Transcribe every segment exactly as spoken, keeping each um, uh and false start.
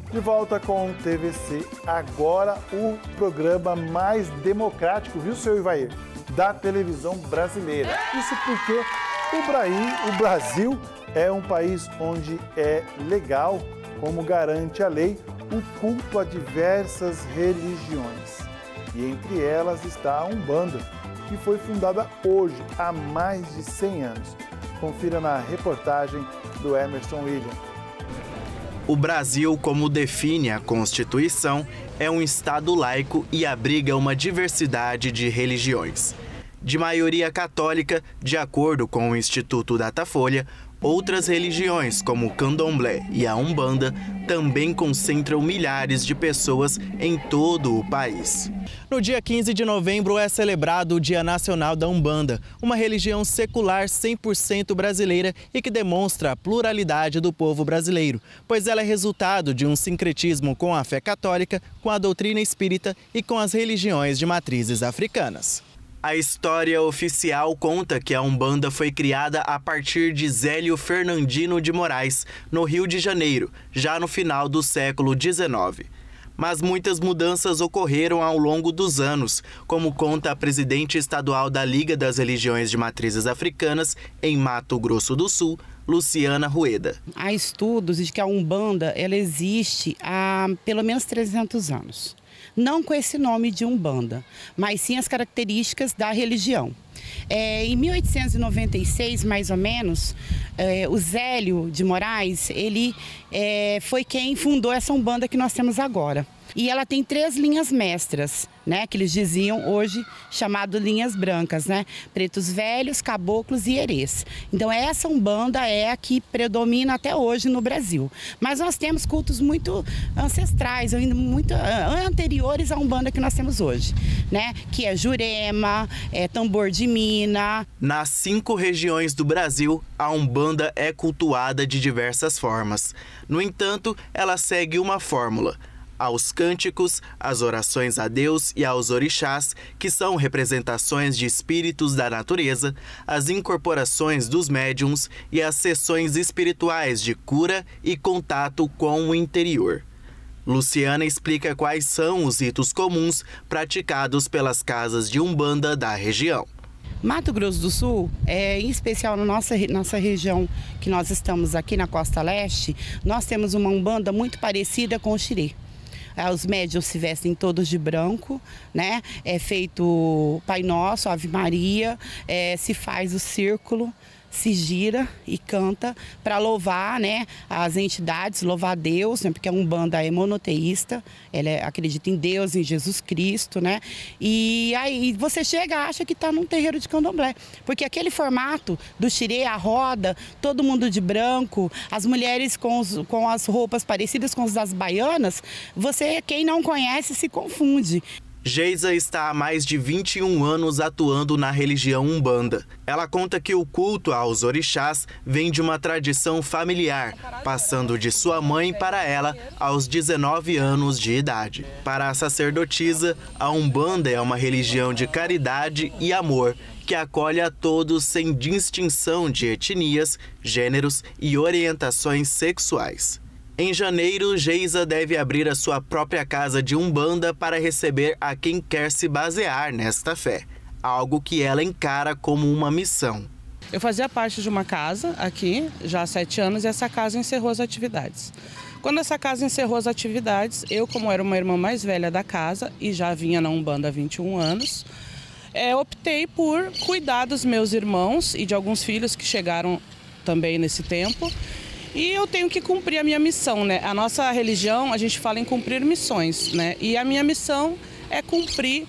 De volta com o T V C, agora o programa mais democrático, viu, seu Ivair? Da televisão brasileira. Isso porque o, Braí, o Brasil é um país onde é legal, como garante a lei, o culto a diversas religiões. E entre elas está a Umbanda, que foi fundada hoje, há mais de cem anos. Confira na reportagem do Emerson William. O Brasil, como define a Constituição, é um Estado laico e abriga uma diversidade de religiões. De maioria católica, de acordo com o Instituto Datafolha, outras religiões, como o Candomblé e a Umbanda, também concentram milhares de pessoas em todo o país. No dia quinze de novembro é celebrado o Dia Nacional da Umbanda, uma religião secular cem por cento brasileira e que demonstra a pluralidade do povo brasileiro, pois ela é resultado de um sincretismo com a fé católica, com a doutrina espírita e com as religiões de matrizes africanas. A história oficial conta que a Umbanda foi criada a partir de Zélio Fernandino de Moraes, no Rio de Janeiro, já no final do século dezenove. Mas muitas mudanças ocorreram ao longo dos anos, como conta a presidente estadual da Liga das Religiões de Matrizes Africanas, em Mato Grosso do Sul, Luciana Rueda. Há estudos de que a Umbanda ela existe há pelo menos trezentos anos. Não com esse nome de Umbanda, mas sim as características da religião. É, em mil oitocentos e noventa e seis, mais ou menos, é, o Zélio de Moraes, ele é, foi quem fundou essa Umbanda que nós temos agora. E ela tem três linhas mestras, né, que eles diziam hoje chamado linhas brancas, né? Pretos velhos, caboclos e herês. Então essa Umbanda é a que predomina até hoje no Brasil. Mas nós temos cultos muito ancestrais, ainda muito anteriores à Umbanda que nós temos hoje, né? Que é Jurema, é tambor de mina. Nas cinco regiões do Brasil, a Umbanda é cultuada de diversas formas. No entanto, ela segue uma fórmula: aos cânticos, às orações a Deus e aos orixás, que são representações de espíritos da natureza, as incorporações dos médiuns e as sessões espirituais de cura e contato com o interior. Luciana explica quais são os ritos comuns praticados pelas casas de Umbanda da região. Mato Grosso do Sul, é, em especial na nossa, nossa região que nós estamos aqui na Costa Leste, nós temos uma Umbanda muito parecida com o Xirê. Os médiuns se vestem todos de branco, né? É feito Pai Nosso, Ave Maria, é, se faz o círculo, se gira e canta para louvar, né, as entidades, louvar Deus, né, porque a Umbanda é monoteísta, ela é, acredita em Deus, em Jesus Cristo, né? E aí você chega e acha que está num terreiro de candomblé, porque aquele formato do xirê, a roda, todo mundo de branco, as mulheres com, os, com as roupas parecidas com as das baianas, você, quem não conhece, se confunde. Geisa está há mais de vinte e um anos atuando na religião Umbanda. Ela conta que o culto aos orixás vem de uma tradição familiar, passando de sua mãe para ela aos dezenove anos de idade. Para a sacerdotisa, a Umbanda é uma religião de caridade e amor, que acolhe a todos sem distinção de etnias, gêneros e orientações sexuais. Em janeiro, Geisa deve abrir a sua própria casa de Umbanda para receber a quem quer se basear nesta fé, algo que ela encara como uma missão. Eu fazia parte de uma casa aqui já há sete anos e essa casa encerrou as atividades. Quando essa casa encerrou as atividades, eu, como era uma irmã mais velha da casa e já vinha na Umbanda há vinte e um anos, é, optei por cuidar dos meus irmãos e de alguns filhos que chegaram também nesse tempo. E eu tenho que cumprir a minha missão, né? A nossa religião, a gente fala em cumprir missões, né? E a minha missão é cumprir,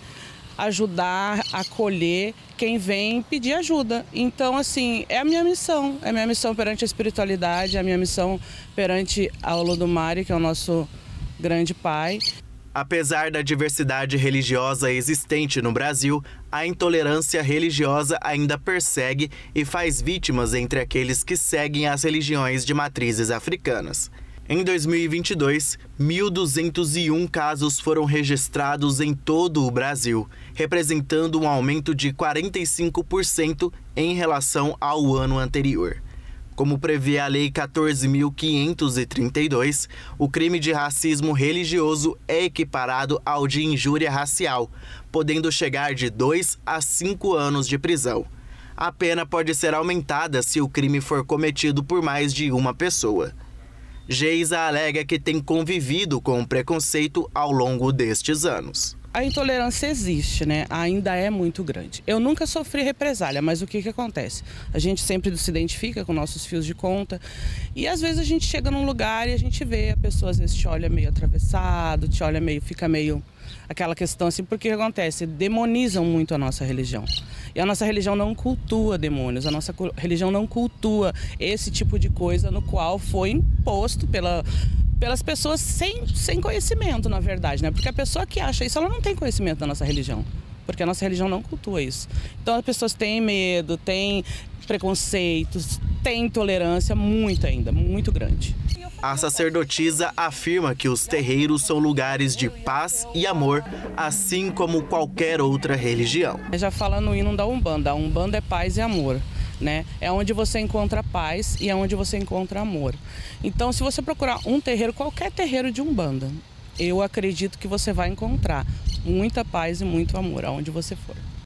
ajudar, acolher quem vem pedir ajuda. Então, assim, é a minha missão. É a minha missão perante a espiritualidade, é a minha missão perante a Olodumare, que é o nosso grande pai. Apesar da diversidade religiosa existente no Brasil, a intolerância religiosa ainda persegue e faz vítimas entre aqueles que seguem as religiões de matrizes africanas. Em dois mil e vinte e dois, mil duzentos e um casos foram registrados em todo o Brasil, representando um aumento de quarenta e cinco por cento em relação ao ano anterior. Como prevê a Lei quatorze mil quinhentos e trinta e dois, o crime de racismo religioso é equiparado ao de injúria racial, podendo chegar de dois a cinco anos de prisão. A pena pode ser aumentada se o crime for cometido por mais de uma pessoa. Geisa alega que tem convivido com o preconceito ao longo destes anos. A intolerância existe, né? Ainda é muito grande. Eu nunca sofri represália, mas o que que acontece? A gente sempre se identifica com nossos fios de conta e às vezes a gente chega num lugar e a gente vê a pessoa às vezes te olha meio atravessado, te olha meio, fica meio aquela questão assim, porque o que acontece? Demonizam muito a nossa religião. E a nossa religião não cultua demônios, a nossa religião não cultua esse tipo de coisa no qual foi imposto pela... pelas pessoas sem, sem conhecimento, na verdade, né? Porque a pessoa que acha isso, ela não tem conhecimento da nossa religião, porque a nossa religião não cultua isso. Então as pessoas têm medo, têm preconceitos, têm intolerância muito ainda, muito grande. A sacerdotisa afirma que os terreiros são lugares de paz e amor, assim como qualquer outra religião. Já fala no hino da Umbanda, a Umbanda é paz e amor. Né? É onde você encontra paz e é onde você encontra amor. Então, se você procurar um terreiro, qualquer terreiro de Umbanda, eu acredito que você vai encontrar muita paz e muito amor aonde você for.